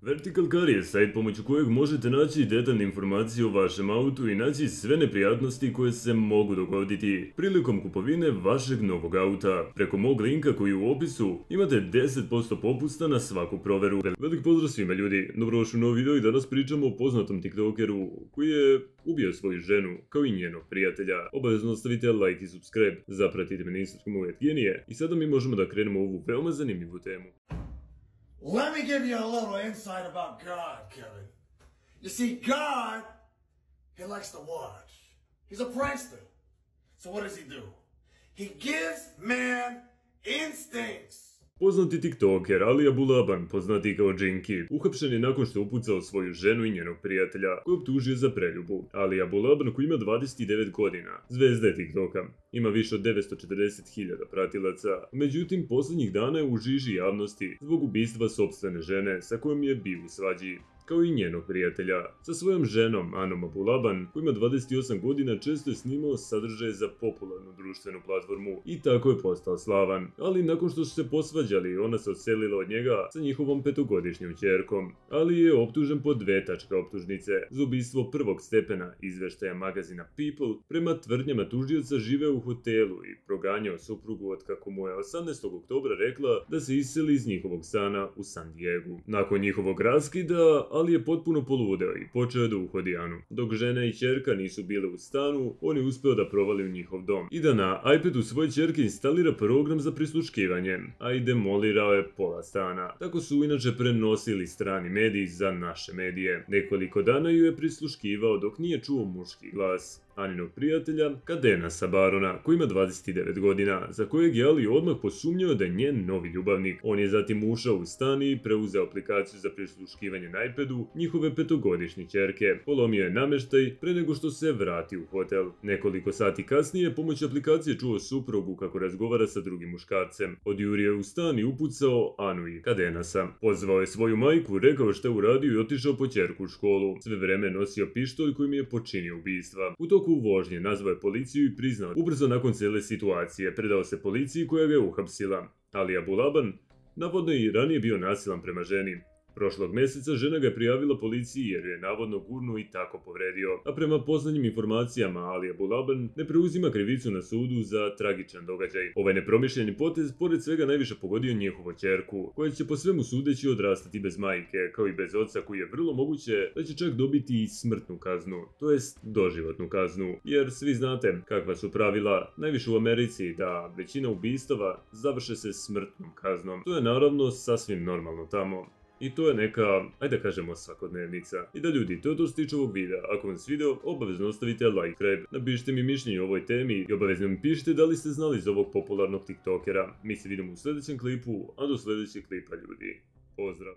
Vertical Car je sajt pomoću kojeg možete naći detaljne informacije o vašem autu i naći sve neprijatnosti koje se mogu dogoditi prilikom kupovine vašeg novog auta. Preko mog linka koji je u opisu imate 10% popusta na svaku proveru. Velik pozdrav svima ljudi, dobrodošli u novi video i danas pričamo o poznatom tiktokeru koji je ubio svoju ženu kao i njenog prijatelja. Obavezno ostavite like i subscribe, zapratite me na Instagramu @genije i sada mi možemo da krenemo u ovu veoma zanimljivu temu. Let me give you a little insight about God, Kevin. You see, God, he likes to watch. He's a prankster. So what does he do? He gives man instincts. Poznati tiktoker Alija Bulaban, poznati kao Jinky, uhapšen je nakon što je upucao svoju ženu i njenog prijatelja, koji je optužio za preljubu. Alija Bulaban, koji ima 29 godina, zvezda je TikToka, ima više od 940.000 pratilaca, međutim posljednjih dana je u žiži javnosti zbog ubistva sopstvene žene sa kojom je bio u svađi, kao i njenog prijatelja. Sa svojom ženom, Anom Bulaban, koji ima 28 godina, često je snimao sadržaje za popularnu društvenu platformu i tako je postao slavan. Ali nakon što su se posvađali, ona se odselila od njega sa njihovom 5-godišnjom ćerkom. Ali je optužen po 2 tačke optužnice za ubistvo prvog stepena, izveštaja magazina People. Prema tvrdnjama tužioca živeo u hotelu i proganjao suprugu od kako mu je 18. oktobra rekla da se iseli iz njihovog stana u San Diegu. Nakon njihovog raskida, ali je potpuno poludeo i počeo da uhodi Anu. Dok žena i ćerka nisu bile u stanu, on je uspeo da provali u njihov dom i da na iPadu svoje ćerke instalira program za prisluškivanje, a i demolirao je pola stana. Tako su inače prenosili strani mediji za naše medije. Nekoliko dana ju je prisluškivao dok nije čuo muški glas Aninog prijatelja Kadenasa Barona, koji ima 29 godina, za kojeg je Ali odmah posumnjao da je njen novi ljubavnik. On je zatim ušao u stan i preuzeo aplikaciju za prisluškivanje na iPadu njihove 5-godišnje ćerke. Polomio je namještaj pre nego što se vrati u hotel. Nekoliko sati kasnije pomoću aplikacije čuo suprugu kako razgovara sa drugim muškarcem. Odjurio je u stan i upucao Anu i Kadenasa. Pozvao je svoju majku, rekao šta je uradio i otišao po ćerku u školu. Sve vreme nosio pištolj kojim je počinio ubistva. U toku vožnje nazvao je policiju i priznao. Ubrzo nakon cijele situacije predao se policiji koja ga je uhapsila. Alija Bulaban navodno i ranije bio nasilan prema ženi. Prošlog mjeseca žena ga je prijavila policiji jer je navodno gurnuo i tako povredio, a prema posljednjim informacijama Alija Bulaban ne preuzima krivicu na sudu za tragičan događaj. Ovaj nepromišljeni potez pored svega najviše pogodio njihovu ćerku, koja će po svemu sudeći odrastati bez majke, kao i bez oca, koji je vrlo moguće da će čak dobiti i smrtnu kaznu, to jest doživotnu kaznu, jer svi znate kakva su pravila, najviše u Americi, da većina ubistava završe se smrtnom kaznom. To je naravno sasvim normalno tamo. I to je neka, ajde da kažemo, svakodnevnica. I da ljudi, to je to što se tiče ovog videa. Ako vam se video, obavezno ostavite like, subscribe, napišite mi mišljenje o ovoj temi i obavezno mi pišite da li ste znali za ovog popularnog tiktokera. Mi se vidimo u sljedećem klipu, a do sljedećeg klipa ljudi. Pozdrav!